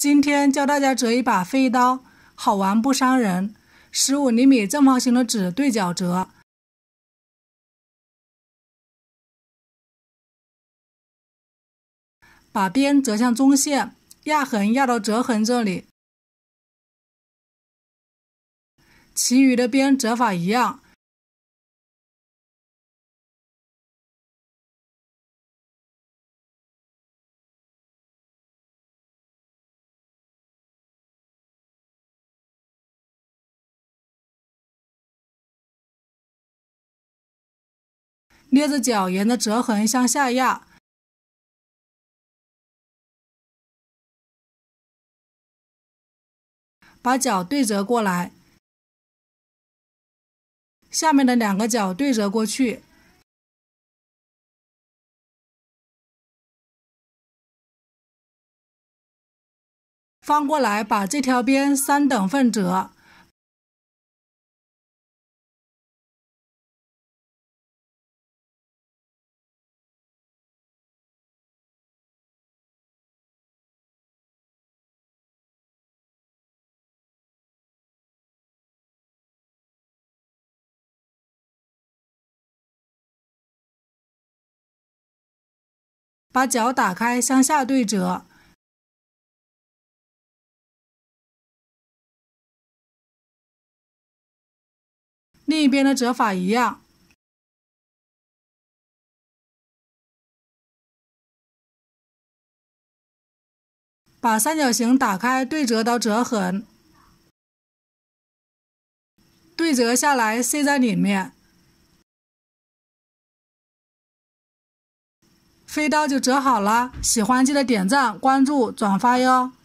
今天教大家折一把飞刀，好玩不伤人。15厘米正方形的纸对角折，把边折向中线，压痕压到折痕这里。其余的边折法一样。捏着角沿着折痕向下压，把角对折过来，下面的2个角对折过去，翻过来把这条边3等份折，把角打开向下对折，另一边的折法一样。把三角形打开对折到折痕，对折下来塞在里面，飞刀就折好了。喜欢记得点赞、关注、转发哟。